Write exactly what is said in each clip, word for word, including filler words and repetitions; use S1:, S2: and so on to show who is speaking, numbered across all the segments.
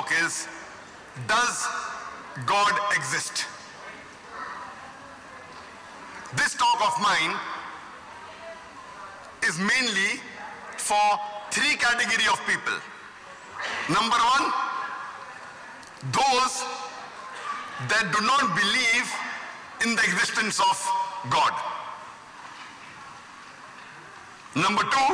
S1: talk is, does God exist? This talk of mine is mainly for three category of people. Number one, those that do not believe in the existence of God. Number two,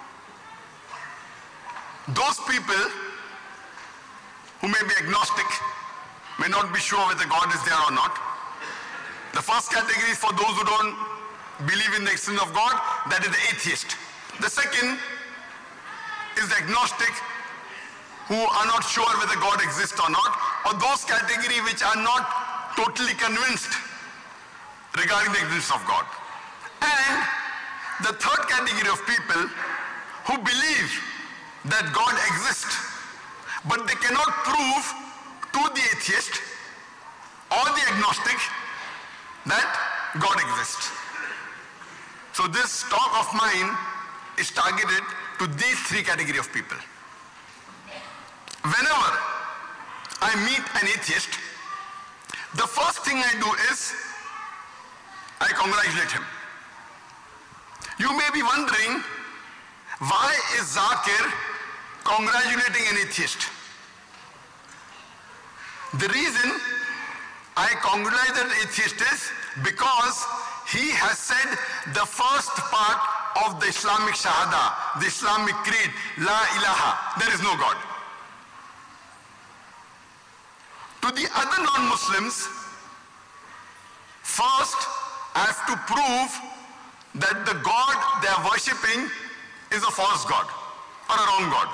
S1: those people who may be agnostic, may not be sure whether God is there or not. The first category is for those who don't believe in the existence of God, that is the atheist. The second is the agnostic, who are not sure whether God exists or not, or those category which are not totally convinced regarding the existence of God. And the third category of people who believe that God exists, but they cannot prove to the atheist or the agnostic that God exists. So this talk of mine is targeted to these three categories of people. Whenever I meet an atheist, the first thing I do is I congratulate him. You may be wondering, why is Zakir congratulating an atheist? The reason I congratulate an atheist is because he has said the first part of the Islamic Shahada, the Islamic creed, La ilaha, there is no God. To the other non-Muslims, first I have to prove that the God they are worshipping is a false God or a wrong God.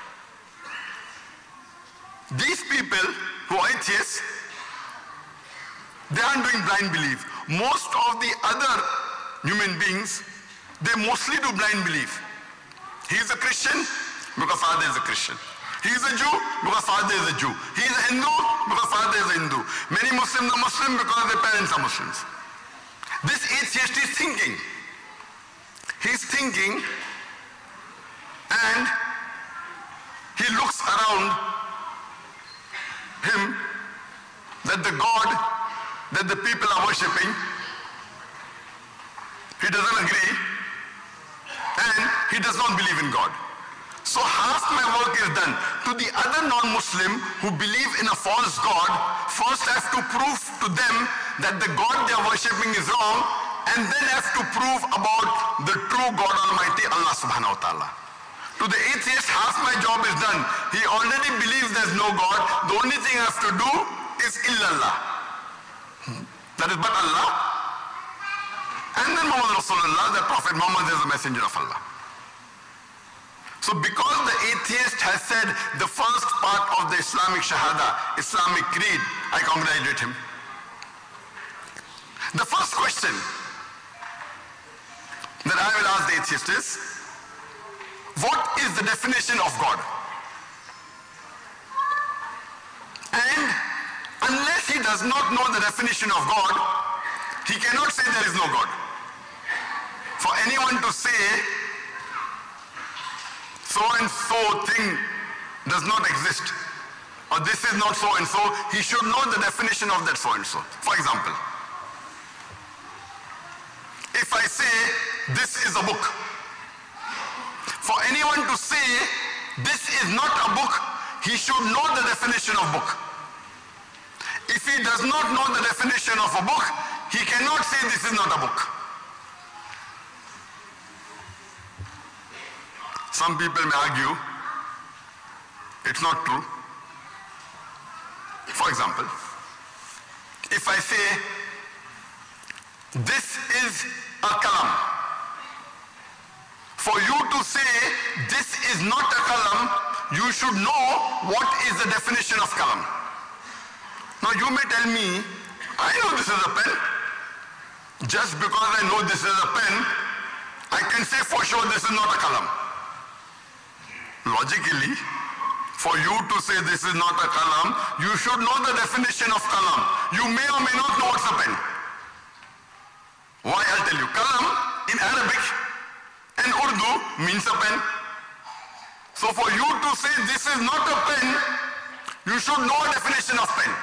S1: These people who are atheists, they aren't doing blind belief. Most of the other human beings, they mostly do blind belief. He is a Christian because father is a Christian. He is a Jew because father is a Jew. He is a Hindu because father is a Hindu. Many Muslims are Muslim because their parents are Muslims. This atheist is thinking. He is thinking and he looks around him that the God that the people are worshipping, he doesn't agree and he does not believe in God. So half my work is done. To the other non-Muslim who believe in a false God, first I have to prove to them that the God they are worshipping is wrong, and then I have to prove about the true God Almighty, Allah subhanahu wa ta'ala. To the atheist, half my job is done. He already believes there's no God. The only thing I have to do is illallah. That is but Allah. And then Muhammad Rasulullah, the Prophet Muhammad is the messenger of Allah. So because the atheist has said the first part of the Islamic Shahada, Islamic creed, I congratulate him. The first question that I will ask the atheist is, what is the definition of God? And unless he does not know the definition of God, he cannot say there is no God. For anyone to say so and so thing does not exist, or this is not so and so, he should know the definition of that so and so. For example, if I say this is a book, for anyone to say this is not a book, he should know the definition of book. If he does not know the definition of a book, he cannot say this is not a book. Some people may argue it's not true. For example, if I say this is a kalam, for you to say this is not a kalam, you should know what is the definition of kalam. Now you may tell me, I know this is a pen. Just because I know this is a pen, I can say for sure this is not a kalam. Logically, for you to say this is not a kalam, you should know the definition of kalam. You may or may not know what's a pen. Why? I'll tell you. Kalam in Arabic and Urdu means a pen. So for you to say this is not a pen, You should know a definition of pen.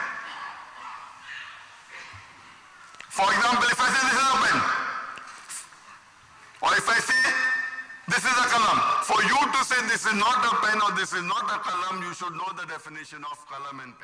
S1: For example, if I say this is a pen, or if I say this is a kalam, for you to say this is not a pen or this is not a kalam, you should know the definition of kalam and pen.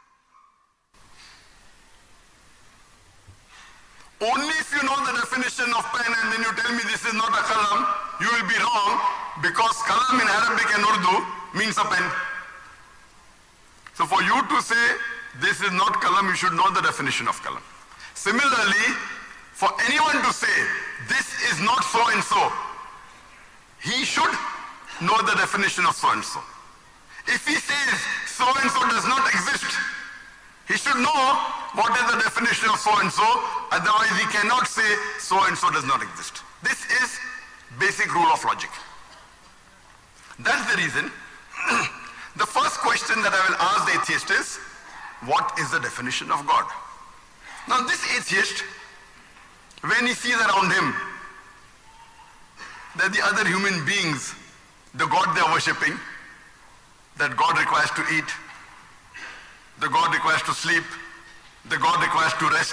S1: Only if you know the definition of pen and then you tell me this is not a kalam, you will be wrong, because kalam in Arabic and Urdu means a pen. So for you to say this is not kalam, you should know the definition of kalam. Similarly, for anyone to say this is not so and so, he should know the definition of so and so. If he says so and so does not exist, he should know what is the definition of so and so, otherwise he cannot say so and so does not exist. This is basic rule of logic. That's the reason the first question that I will ask the atheist is, what is the definition of God? Now this atheist, when he sees around him that the other human beings, the God they are worshipping, that God requires to eat, the God requires to sleep, the God requires to rest.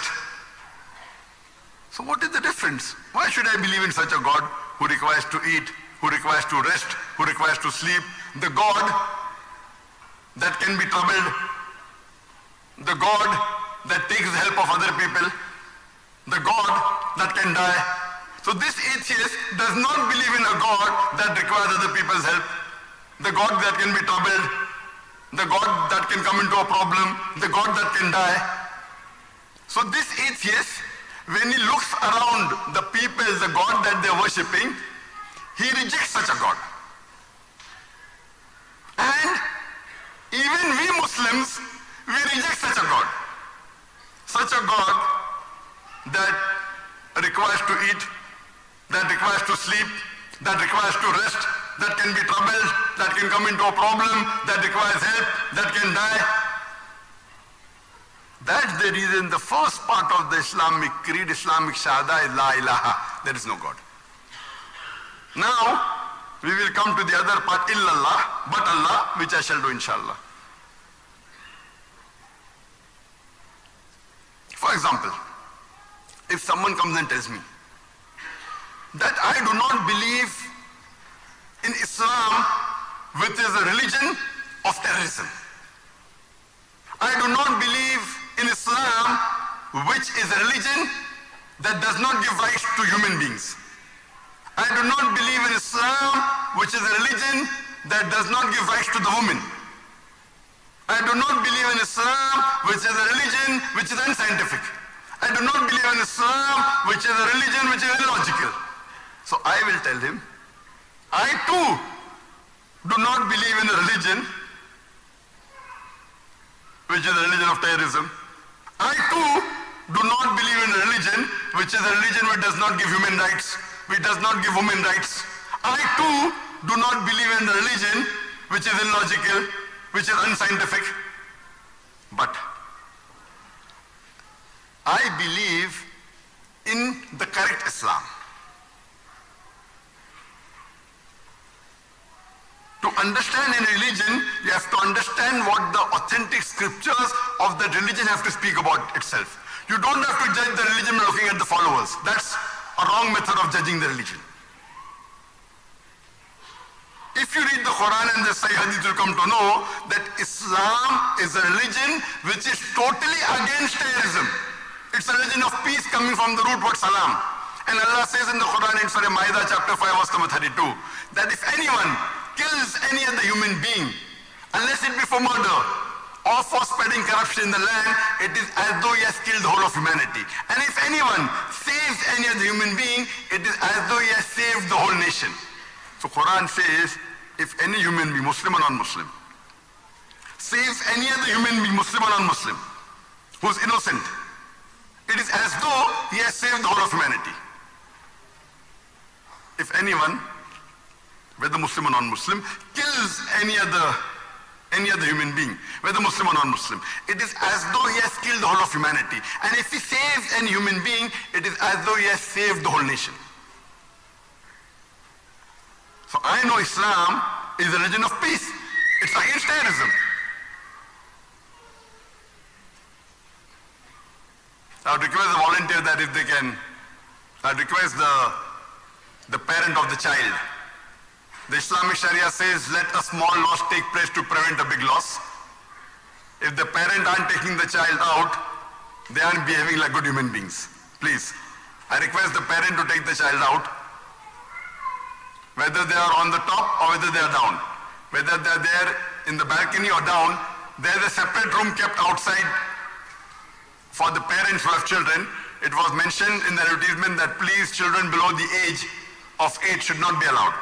S1: So what is the difference? Why should I believe in such a God who requires to eat, who requires to rest, who requires to sleep? The God that can be troubled, the God that takes the help of other people, the God that can die. So this atheist does not believe in a God that requires other people's help, the God that can be troubled, the God that can come into a problem, the God that can die. So this atheist, when he looks around the people, the God that they're worshipping, he rejects such a God. And even we Muslims, we reject such a God. Such a God that requires to eat, that requires to sleep, that requires to rest, that can be troubled, that can come into a problem, that requires help, that can die. That's the reason the first part of the Islamic creed, Islamic Shahada, is La ilaha. There is no God. Now, we will come to the other part, Illallah, but Allah, which I shall do inshallah. For example, if someone comes and tells me that I do not believe in Islam, which is a religion of terrorism. I do not believe in Islam, which is a religion that does not give rights to human beings. I do not believe in Islam, which is a religion that does not give rights to the woman. I do not believe in Islam, which is a religion which is unscientific. I do not believe in Islam, which is a religion which is illogical. So I will tell him, I too do not believe in a religion which is a religion of terrorism. I too do not believe in a religion which is a religion which does not give human rights, which does not give women rights. I too do not believe in a religion which is illogical, which is unscientific. But I believe in the correct Islam. To understand any religion, you have to understand what the authentic scriptures of that religion have to speak about itself. You don't have to judge the religion by looking at the followers. That's a wrong method of judging the religion. If you read the Quran and the Sahih Hadith, you'll come to know that Islam is a religion which is totally against terrorism. It's a religion of peace coming from the root word salam. And Allah says in the Quran in Surah Ma'idah chapter five verse number thirty-two, that if anyone kills any other human being, unless it be for murder or for spreading corruption in the land, it is as though he has killed the whole of humanity. And if anyone saves any other human being, it is as though he has saved the whole nation. So Quran says, if any human being, Muslim or non-Muslim, saves any other human being, Muslim or non-Muslim, who's innocent, it is as though he has saved the whole of humanity. If anyone, whether Muslim or non-Muslim, kills any other, any other human being, whether Muslim or non-Muslim, it is as though he has killed the whole of humanity. And if he saves any human being, it is as though he has saved the whole nation. So I know Islam is a religion of peace. It's against terrorism. I would request the volunteer that if they can, I would request the, the parent of the child. The Islamic Sharia says, let a small loss take place to prevent a big loss. If the parent aren't taking the child out, they aren't behaving like good human beings. Please, I request the parent to take the child out, whether they are on the top or whether they are down. Whether they are there in the balcony or down, there is a separate room kept outside for the parents who have children. It was mentioned in the advertisement that please, children below the age of eight should not be allowed.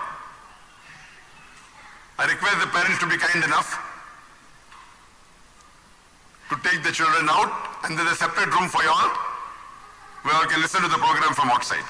S1: I request the parents to be kind enough to take the children out, and there is a separate room for you all where you can listen to the program from outside.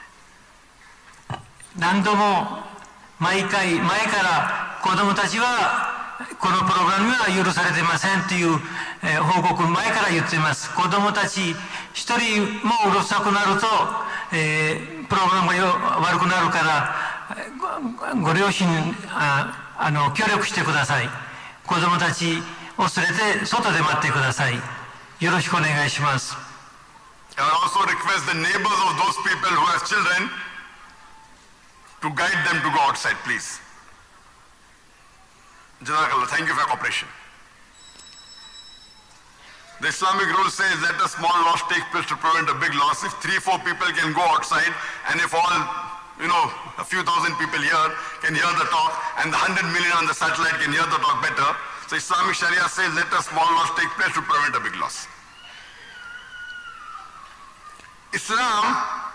S2: 何度も毎回前から子どもたちはこのプログラムには許されていませんという、えー、報告前から言っています。子どもたち一人もうるさくなると、えー、プログラムがよ悪くなるからご、ご両親ああの協力してください。子どもたちを連れて外で待ってください。よろしくお願いします。
S1: I also request the neighbors of those people who have children to guide them to go outside, please. Jazakallah, thank you for your cooperation. The Islamic rule says that a small loss takes place to prevent a big loss. If three, four people can go outside, and if all, you know, a few thousand people here can hear the talk, and the hundred million on the satellite can hear the talk better, so Islamic Sharia says let a small loss take place to prevent a big loss. Islam,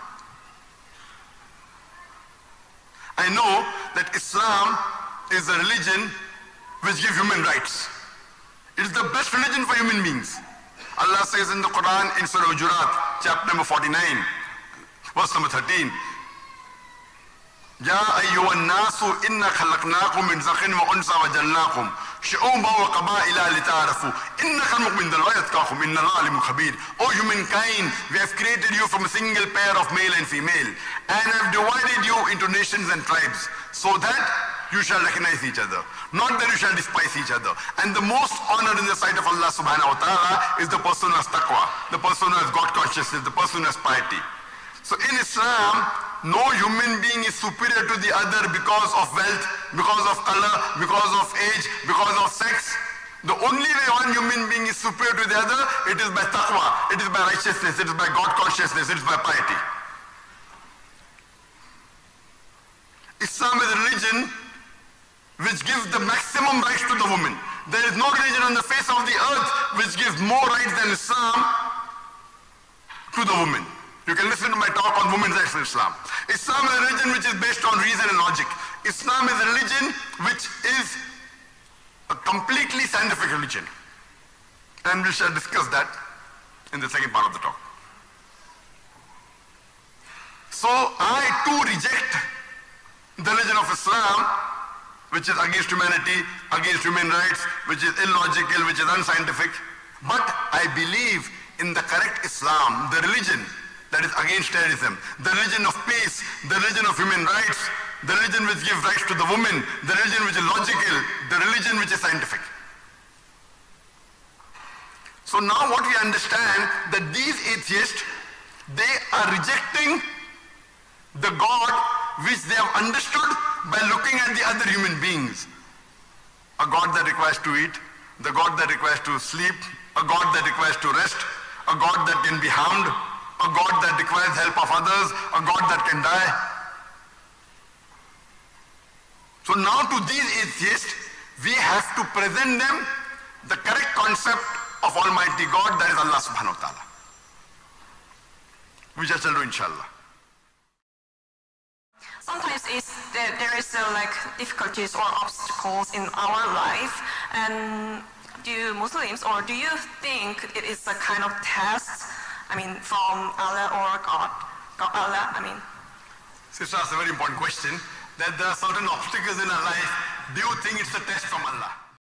S1: I know that Islam is a religion which gives human rights. It is the best religion for human beings. Allah says in the Quran in Surah Hujurat, chapter number forty-nine, verse number thirteen, Ya ayyuhan nasu inna khalaqnakum min zakhin wa unsa wa jalnakum shu'uban wa qaba'ila lita'arafu inna khalaqnakum min dhalwa yatqakum inna Allaha alimun khabir. O humankind, we have created you from a single pair of male and female and have divided you into nations and tribes so that you shall recognize each other, not that you shall despise each other. And the most honored in the sight of Allah subhanahu wa ta'ala is the person who has taqwa, the person who has God consciousness, the person who has piety. So in Islam, no human being is superior to the other because of wealth, because of color, because of age, because of sex. The only way one human being is superior to the other, it is by taqwa, it is by righteousness, it is by God consciousness, it is by piety. Islam is a religion which gives the maximum rights to the woman. There is no religion on the face of the earth which gives more rights than Islam to the woman. You can listen to my talk on women's rights in Islam. Islam is a religion which is based on reason and logic. Islam is a religion which is a completely scientific religion. And we shall discuss that in the second part of the talk. So I too reject the religion of Islam, which is against humanity, against human rights, which is illogical, which is unscientific. But I believe in the correct Islam, the religion that is against terrorism, the religion of peace, the religion of human rights, the religion which gives rights to the woman, the religion which is logical, the religion which is scientific. So now what we understand, that these atheists, they are rejecting the God which they have understood by looking at the other human beings. A God that requires to eat, the God that requires to sleep, a God that requires to rest, a God that can be harmed, a God that requires help of others, a God that can die. So now to these atheists, we have to present them the correct concept of Almighty God, that is Allah subhanahu wa ta'ala. Which I shall do inshallah.
S3: Sometimes it's, there, there is uh, like difficulties or obstacles in our life, and do Muslims, or do you think it is a kind of test, I mean, from Allah or God? God Allah, I mean.
S1: Sister, that's a very important question. That there are certain obstacles in our life. Do you think it's a test from Allah?